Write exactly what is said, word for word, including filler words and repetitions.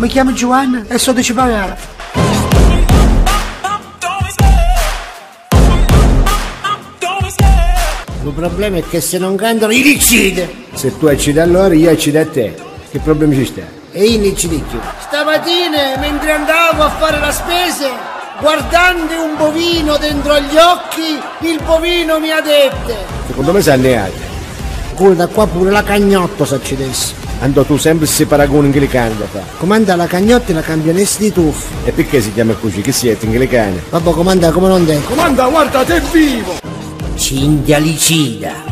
Mi chiamo Giovanna e so di Cipalara. Il problema è che se non cantano io uccide. Se tu accidi a loro, io accido a te. Che problema ci sta? E io non ci dico. Stamattina, mentre andavo a fare la spesa, guardando un bovino dentro agli occhi, il bovino mi ha detto: Secondo me sei neato. Pure da qua pure la cagnotta se ci dessi. Andò tu sempre si paragoni anglicano da fa. Comanda la cagnotta e la campionessa di tuffi. E perché si chiama così? Che siete anglicani? Vabbè, comanda come non devo. Comanda, guarda, te vivo! Cinghia licida.